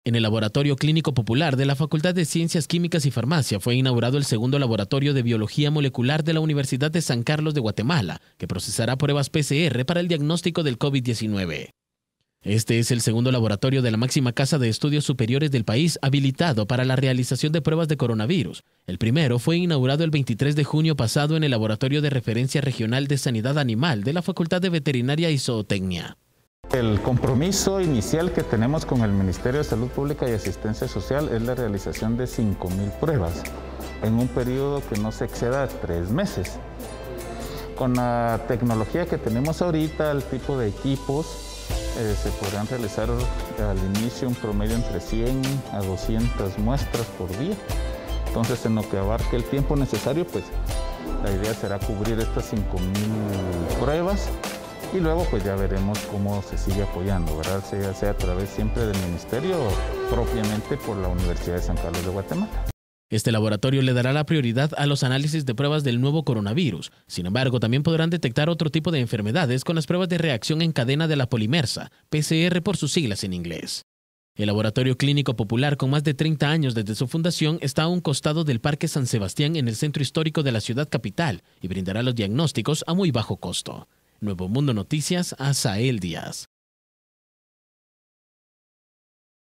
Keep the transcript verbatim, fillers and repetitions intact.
En el Laboratorio Clínico Popular de la Facultad de Ciencias Químicas y Farmacia fue inaugurado el segundo laboratorio de biología molecular de la Universidad de San Carlos de Guatemala, que procesará pruebas P C R para el diagnóstico del COVID diecinueve. Este es el segundo laboratorio de la máxima casa de estudios superiores del país habilitado para la realización de pruebas de coronavirus. El primero fue inaugurado el veintitrés de junio pasado en el Laboratorio de Referencia Regional de Sanidad Animal de la Facultad de Veterinaria y Zootecnia. El compromiso inicial que tenemos con el Ministerio de Salud Pública y Asistencia Social es la realización de cinco mil pruebas en un periodo que no se exceda de tres meses. Con la tecnología que tenemos ahorita, el tipo de equipos, eh, se podrán realizar al inicio un promedio entre cien a doscientas muestras por día. Entonces, en lo que abarque el tiempo necesario, pues la idea será cubrir estas cinco mil pruebas. Y luego pues ya veremos cómo se sigue apoyando, ¿verdad? Sea, sea a través siempre del Ministerio o propiamente por la Universidad de San Carlos de Guatemala. Este laboratorio le dará la prioridad a los análisis de pruebas del nuevo coronavirus. Sin embargo, también podrán detectar otro tipo de enfermedades con las pruebas de reacción en cadena de la polimersa, P C R por sus siglas en inglés. El Laboratorio Clínico Popular, con más de treinta años desde su fundación, está a un costado del Parque San Sebastián en el centro histórico de la ciudad capital y brindará los diagnósticos a muy bajo costo. Nuevo Mundo Noticias, Asael Díaz.